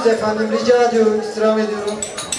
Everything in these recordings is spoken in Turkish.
misiniz efendim? Rica ediyorum, istirham ediyorum.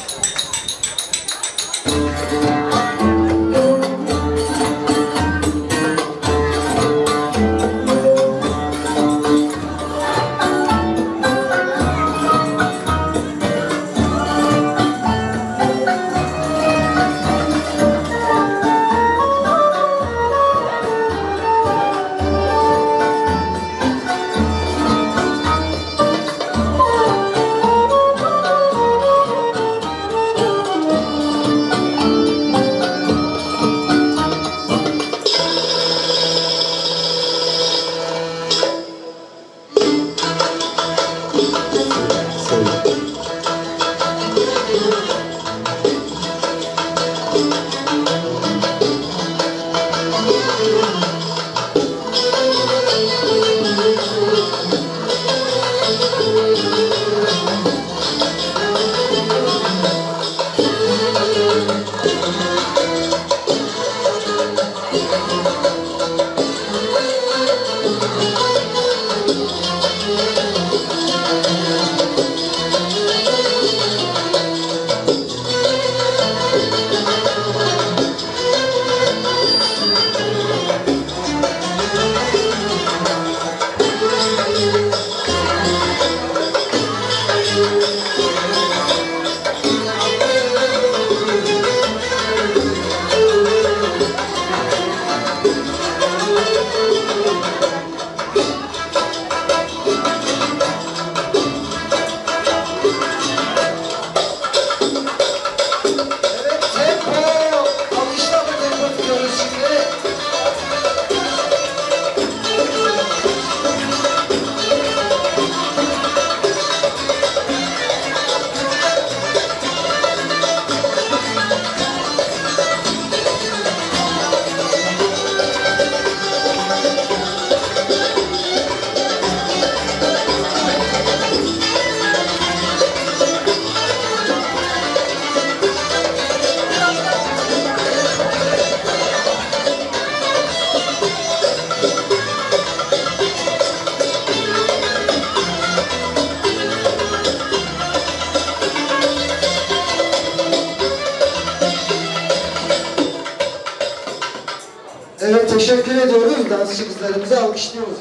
Evet, teşekkür ediyoruz. Dansçı kızlarımızı alkışlıyoruz.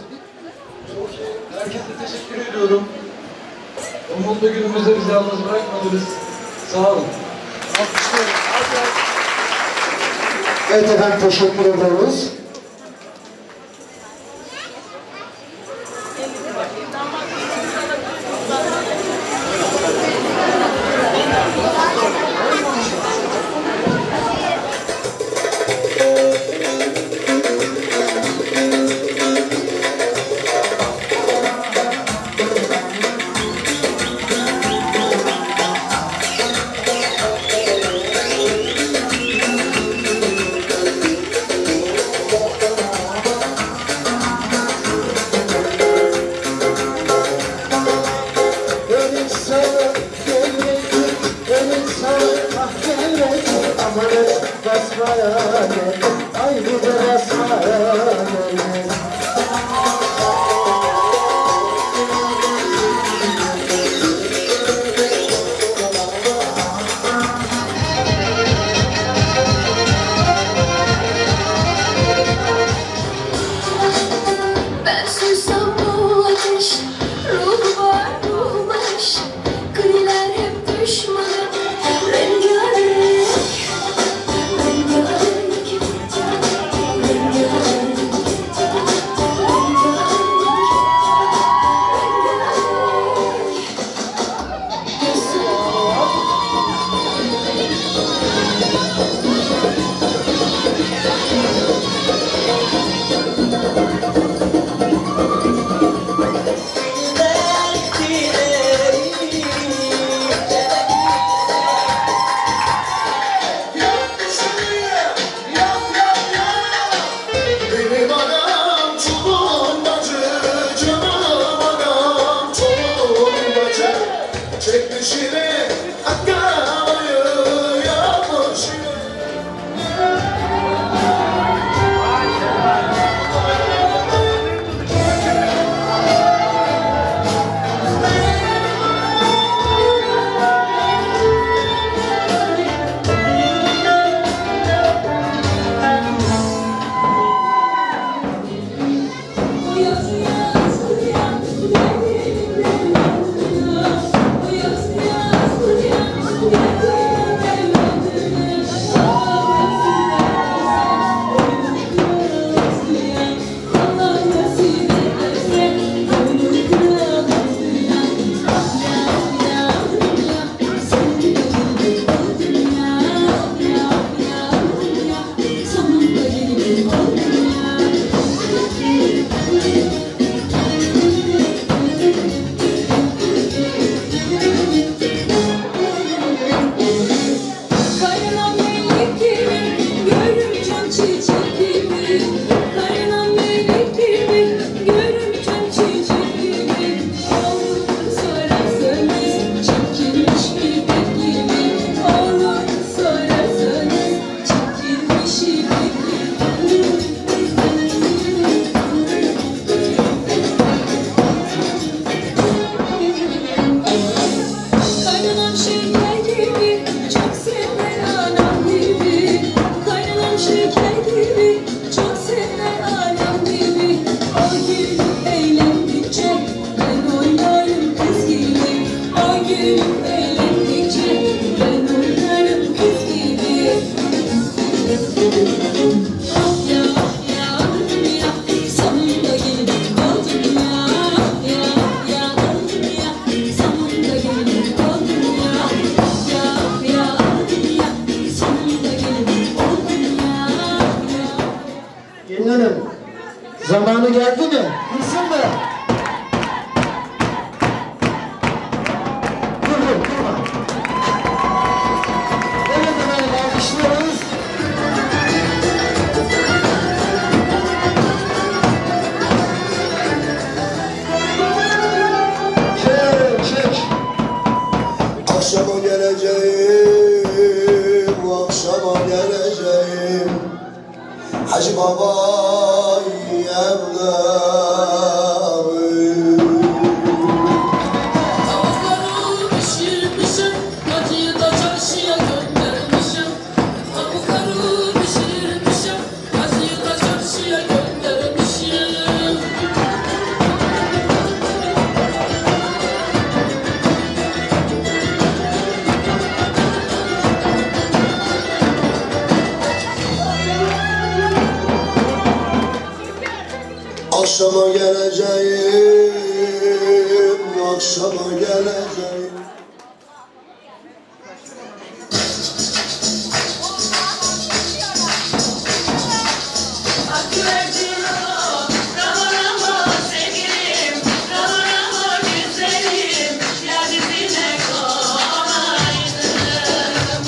Herkese teşekkür ediyorum. Bu mutlu günümüzde bizi yalnız bırakmadınız. Sağ olun. Alkışlıyoruz. Evet efendim, teşekkür ediyoruz. Ay bu da ben suysam bu ateş, ruhu var ruhu baş, griler hep düşmanım, rengarenk, rengarenk, rengarenk. Zamanı geldi mi? Bilsin mi? Durma. Evet efendim, alkışlıyoruz. Çek. Akşama geleceğim, akşama geleceğim. Hacı Baba evladım. Tavukları pişirmişim, acıyı da çarşıya göndermişim. Tavukları pişirmişim, acıyı da çarşıya göndermişim. Akşama geleceğim, akşama geleceğim. Hakkı verdin o, Ramo sevgilim, Ramo güzelim, yar dizine kolaydım.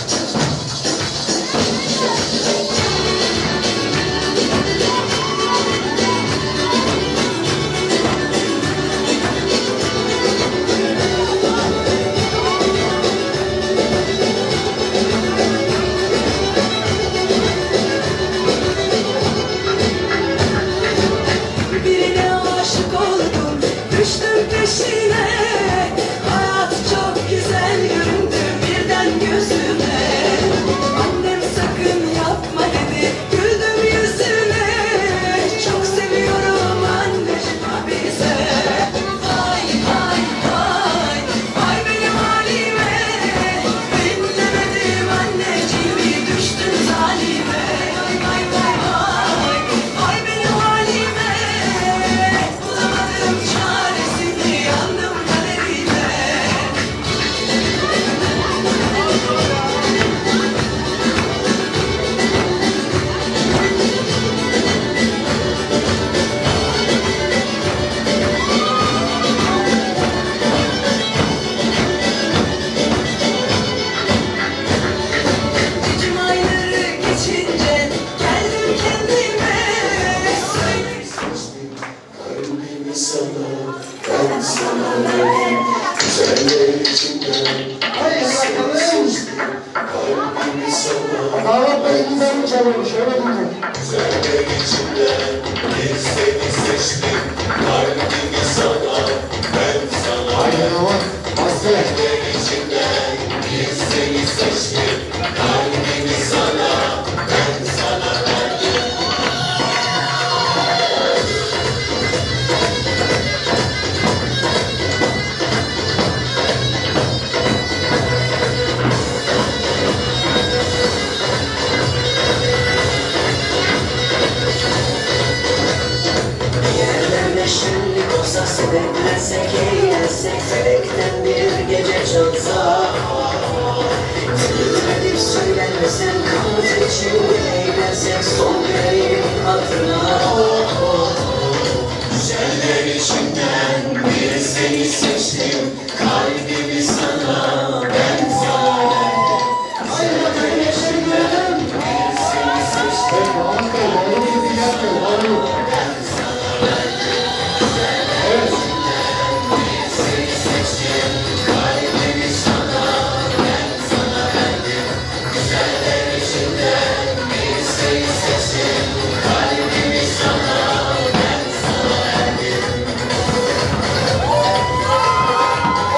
Birine aşık oldum, düştüm peşine. Hayat çok güzel göründü birden gözüme. Annem sakın yapma dedi, güldüm yüzüne. Çok seviyorum anneciğim bize. Vay vay vay, vay benim halime. Dinlemedim anneciğimi, düştüm zalime. Vay vay vay vay, vay benim halime. Bulamadım çaresini, yandım kaderime. Cicim ayları geçince geldim kendime. Kalbimi sana, ben sana vereyim. Güzeller içinden, Haydi bakalım. kalbimi sana. Damat Bey gitarını çalıyormuş, öyle diyeceğim. Güzeller içinden, bir seni seçtim. Kalbimi sana, ben sana. Haydi damat, bastı. Güzeller içinden, bir seni seçtim. Kalbimi sana, ben sana verdim. Yerlerde şenlik olsa, sebeplensek, eğlensek, felekten bir gece çalsa. Gülmedip söylenmesen, kanat içinde eğlensek, son vereyim hatırına. Güzeller içinden, bir seni seçtim. Kalbimi sana, ben sana verdim. Güzeller içinden, bir seni seçtim. Damat Bey, bağlı gibi gelmiyor, bağlı. Kalbimi sana, ben sana verdim. Güzeller içinden, bir seni seçtim. Kalbimi sana, ben sana verdim.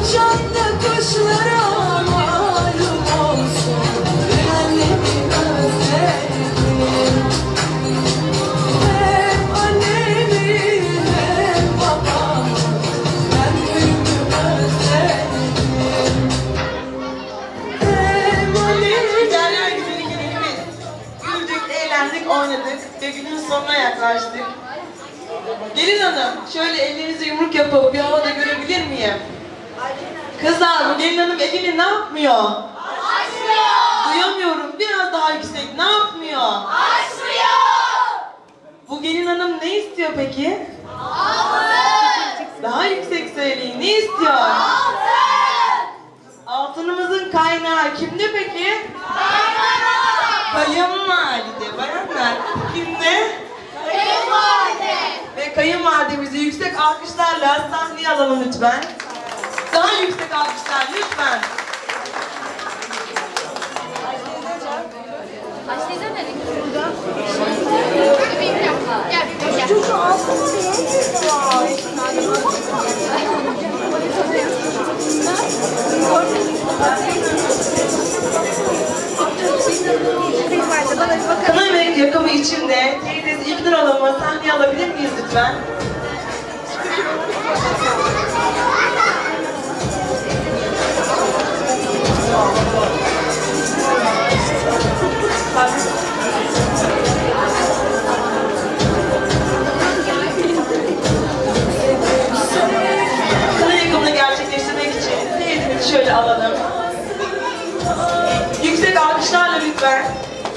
Uçan da kuşlara malum olsun. Ben annemi özledim. Hem annemi hem babamı ben büyümü özledim. Hem annemi Derler güzeli gelinimiz. Güldük, eğlendik, oynadık ve günün sonuna yaklaştık. Gelin hanım, şöyle ellerinize yumruk yapıp bir havada görebilir miyim? Kızlar, bu gelin hanım elini ne yapmıyor? Açmıyor. Duyamıyorum, biraz daha yüksek. Ne yapmıyor? Açmıyor. Bu gelin hanım ne istiyor peki? Altın. Daha yüksek söyleyin, ne istiyor? Altın. Altınımızın kaynağı kimde peki? Kayınvalide. Bayanlar, kimde? Kayınvalide. Ve kayınvalidemizi yüksek alkışlarla sahneye alalım lütfen. Daha yüksek alkışlar lütfen. Başlayacağım dedik. Gel bir gel. Çocuğu Kına ve yakımı içinde teyzesi İlknur Hanım'ı sahneye alabilir miyiz lütfen? Kına yakımını gerçekleştirmek için teyzemizi şöyle alalım. Yüksek alkışlarla lütfen.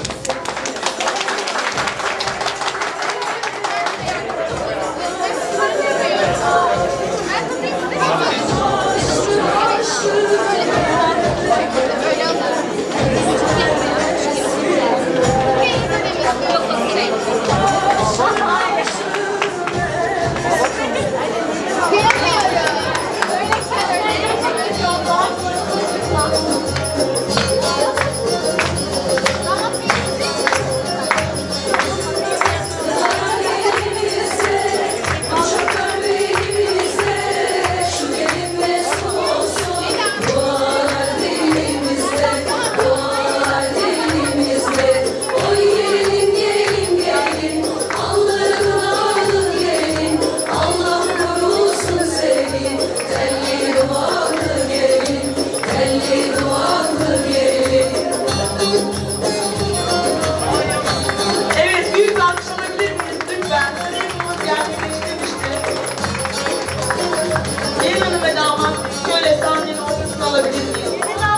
Evet, büyük bir alkış alabilir miyiz lütfen? Kına yakımımız gerçekleştirmiştir. Gelin hanım ve damat şöyle sahnenin ortasına alabilir miyiz?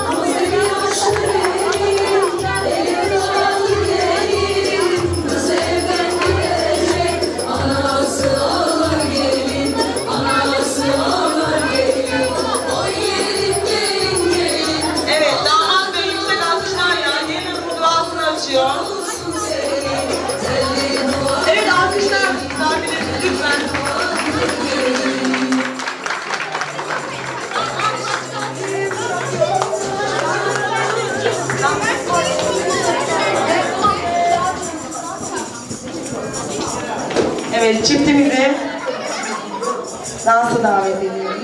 Evet, damat ve yüksek alkışlarla gelin hanımın duasını açıyor. Evet, alkışlar misafirlerimiz lütfen. Evet, çiftimizi dansa davet ediyoruz.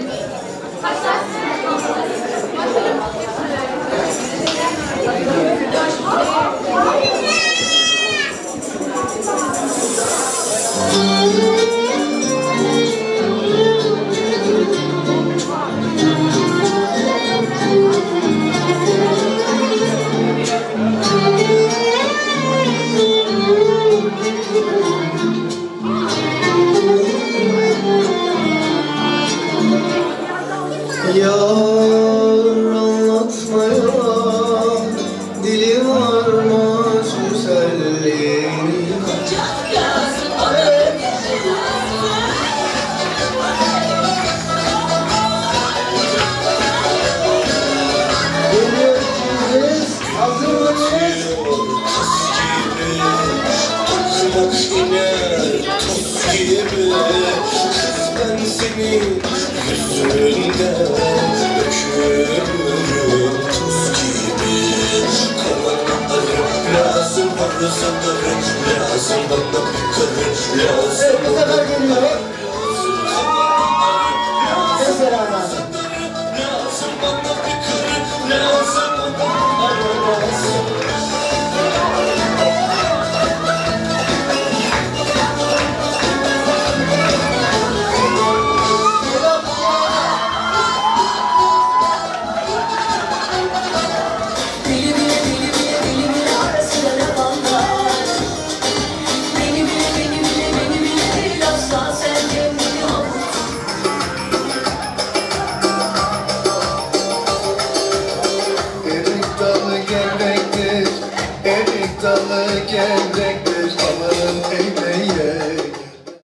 Yar anlatmaya dili varmaz güzelliğini. Geliyorsunuz, hazır mıyız? Tuz gibi kız ben senin yüzünden dökülürüm tuz gibi. Kalanlarım lazım bana sanırım, lazım bana karın, lazım Bu sefer geliyor. Hep beraber. bana bir kırık lazım, bana lazım. Bili bile bili bile bili bile arasında ne var? Beni bile beni bile beni bile değil asla sen kendini avut. Erik dalı gevrektir, erik dalı gevrek.